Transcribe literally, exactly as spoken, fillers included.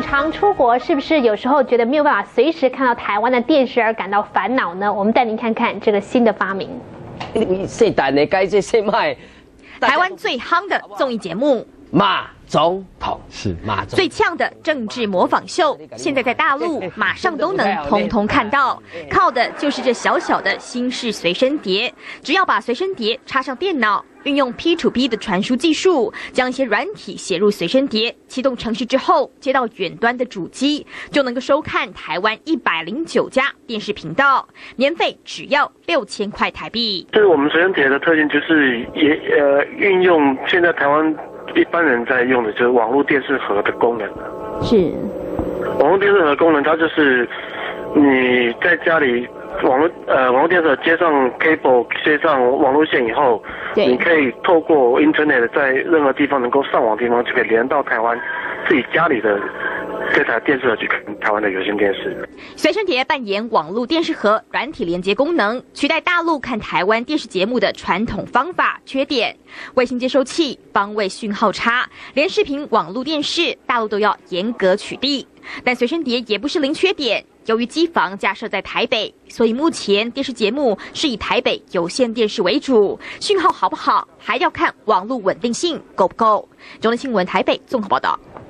常出国，是不是有时候觉得没有办法随时看到台湾的电视而感到烦恼呢？我们带您看看这个新的发明。 世代的改这世迈， 台湾最夯的综艺节目。 马总统是马总最呛的政治模仿秀，现在在大陆马上都能通通看到，靠的就是这小小的新式随身碟。只要把随身碟插上电脑，运用 P to P 的传输技术，将一些软体写入随身碟，启动程式之后，接到远端的主机，就能够收看台湾一百零九家电视频道，年费只要六千块台币。 这是我们随身碟的特性，就是也呃运用现在台湾。 一般人在用的就是网络电视盒的功能。 是， 网络电视盒的功能，它就是你在家里网络呃网络电视盒接上 cable 接上网络线以后，你可以透过 internet 在任何地方能够上网的地方，就可以连到台湾自己家里的这台电视盒去看台湾的有线电视。 随身碟扮演网络电视盒软体连接功能，取代大陆看台湾电视节目的传统方法。缺点：卫星接收器方位讯号差，连视频网络电视大陆都要严格取缔。但随身碟也不是零缺点，由于机房架设在台北，所以目前电视节目是以台北有线电视为主，讯号好不好还要看网络稳定性够不够。中央新闻台北综合报道。